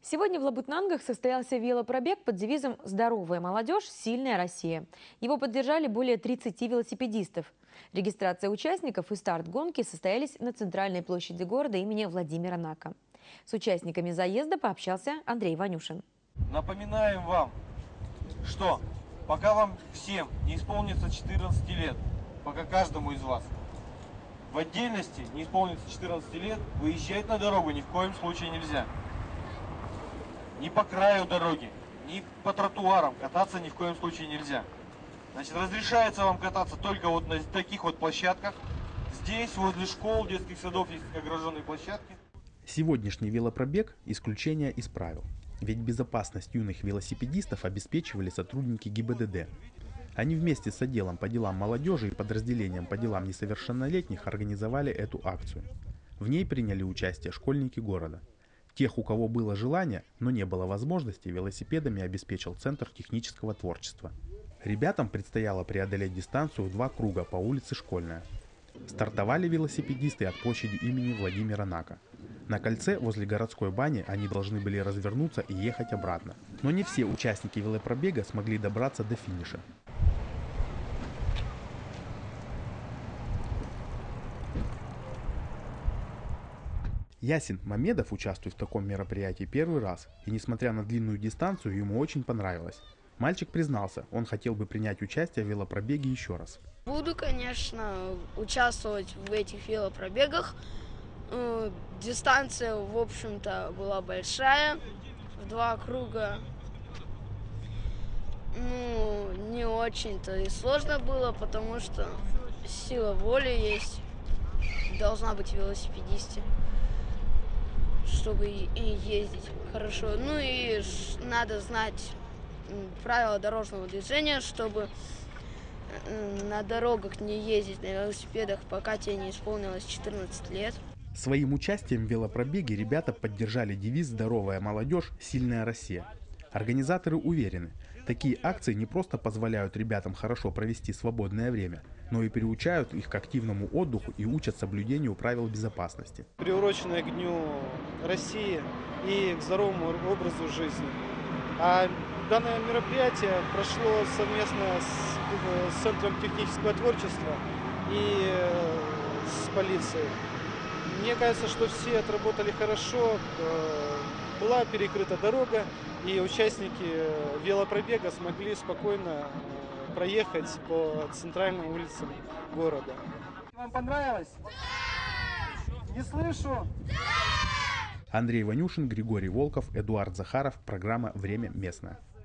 Сегодня в Лабытнангах состоялся велопробег под девизом «Здоровая молодежь, сильная Россия». Его поддержали более 30 велосипедистов. Регистрация участников и старт гонки состоялись на центральной площади города имени Владимира Нака. С участниками заезда пообщался Андрей Ванюшин. Напоминаем вам, что пока вам всем не исполнится 14 лет, пока каждому из вас в отдельности не исполнится 14 лет, выезжать на дорогу ни в коем случае нельзя. Ни по краю дороги, ни по тротуарам кататься ни в коем случае нельзя. Значит, разрешается вам кататься только вот на таких вот площадках. Здесь, возле школ, детских садов есть огражденные площадки. Сегодняшний велопробег – исключение из правил. Ведь безопасность юных велосипедистов обеспечивали сотрудники ГИБДД. Они вместе с отделом по делам молодежи и подразделением по делам несовершеннолетних организовали эту акцию. В ней приняли участие школьники города. Тех, у кого было желание, но не было возможности, велосипедами обеспечил Центр технического творчества. Ребятам предстояло преодолеть дистанцию в 2 круга по улице Школьная. Стартовали велосипедисты от площади имени Владимира Нака. На кольце возле городской бани они должны были развернуться и ехать обратно. Но не все участники велопробега смогли добраться до финиша. Ясин Мамедов участвует в таком мероприятии первый раз, и несмотря на длинную дистанцию, ему очень понравилось. Мальчик признался, он хотел бы принять участие в велопробеге еще раз. Буду, конечно, участвовать в этих велопробегах. Дистанция, в общем-то, была большая, в 2 круга. Не очень-то и сложно было, потому что сила воли есть, должна быть в велосипедисте, чтобы и ездить хорошо. Ну и надо знать правила дорожного движения, чтобы на дорогах не ездить на велосипедах, пока тебе не исполнилось 14 лет. Своим участием в велопробеге ребята поддержали девиз «Здоровая молодежь, сильная Россия». Организаторы уверены, такие акции не просто позволяют ребятам хорошо провести свободное время, но и приучают их к активному отдыху и учат соблюдению правил безопасности. Приуроченное к Дню России и к здоровому образу жизни. А данное мероприятие прошло совместно с Центром технического творчества и с полицией. Мне кажется, что все отработали хорошо, была перекрыта дорога, и участники велопробега смогли спокойно проехать по центральным улицам города. Вам понравилось? Да! Не слышу! Да! Андрей Ванюшин, Григорий Волков, Эдуард Захаров. Программа «Время местное».